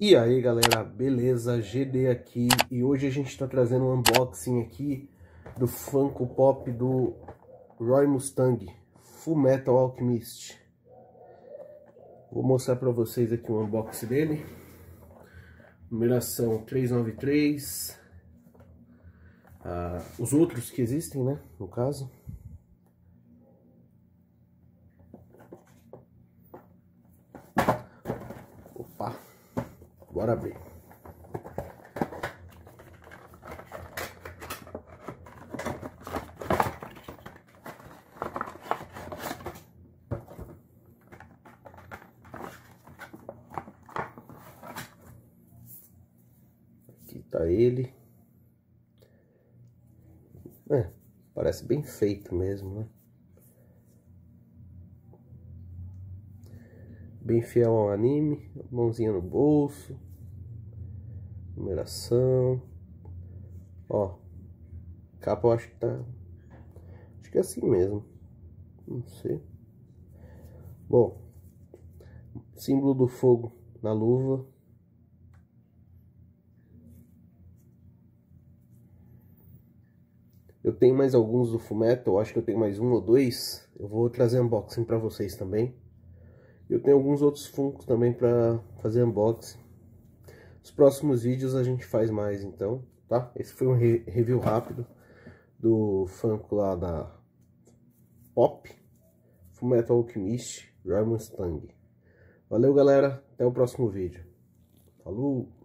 E aí galera, beleza? GD aqui, e hoje a gente está trazendo um unboxing aqui do Funko Pop do Roy Mustang Fullmetal Alchemist. Vou mostrar para vocês aqui o unboxing dele. Numeração 393. Os outros que existem, né, no caso. Opa, bora abrir. Aqui tá ele. Parece bem feito mesmo, né? Bem fiel ao anime, mãozinha no bolso, numeração, ó, capa eu acho que tá, acho que é assim mesmo, não sei. Bom, símbolo do fogo na luva. Eu tenho mais alguns do Fullmetal, acho que eu tenho mais um ou dois, eu vou trazer unboxing pra vocês também. Eu tenho alguns outros Funkos também pra fazer unboxing. Nos próximos vídeos a gente faz mais então, tá? Esse foi um review rápido do Funko lá da Pop Fullmetal Alchemist Roy Mustang. Valeu galera, até o próximo vídeo. Falou!